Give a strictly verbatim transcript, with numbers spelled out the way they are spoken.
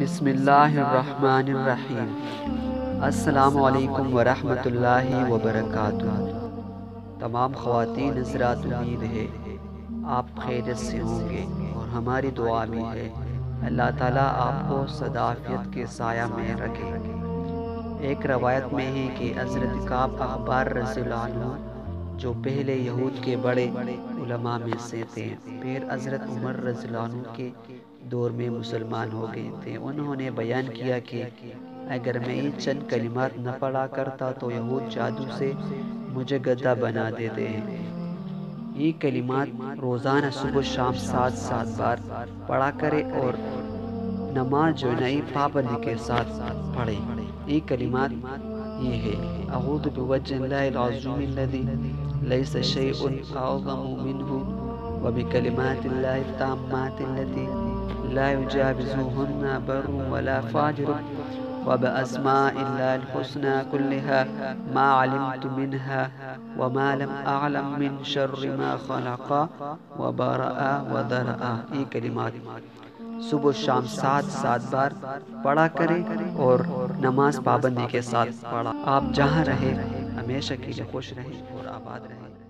بسم اللہ الرحمن الرحیم۔ السلام علیکم ورحمۃ اللہ وبرکاتہ۔ تمام خواتین حضرات، امید ہے آپ خیریت سے ہوں گے اور ہماری دعا بھی ہے اللہ تعالیٰ آپ کو صدافیت کے سایہ میں رکھے۔ ایک روایت میں ہے کہ حضرت کعب اخبار رضی اللہ عنہ جو پہلے یہود کے بڑے علماء میں سے تھے، پھر حضرت عمر رضی اللہ عنہ کے دور میں مسلمان ہو گئے تھے، انہوں نے بیان کیا کہ اگر میں یہ چند کلمات نہ پڑھا کرتا تو یہود جادو سے مجھے گدھا بنا دیتے ہیں۔ یہ کلمات روزانہ صبح شام سات سات بار پڑھا کرے اور نماز جو نئی پابندی کے ساتھ پڑھے۔ یہ کلمات یہ ہے: اعوذ بوجہ اللہ العظیم الذی لیس شیء اعظم منہ وبکلمات اللہ التامات التي لا يجاوزهن بر ولا فاجر وبأسماء الله الحسنى كلها ما علمت منها وما لم أعلم من شر ما خلق وبرأ وذرأ۔ یہ کلمات صبح شام سات سات بار پڑھا کرے اور نماز پابندی کے ساتھ پڑھا۔ آپ جہاں رہے ہمیشہ کے لیے خوش رہیں اور آباد رہیں۔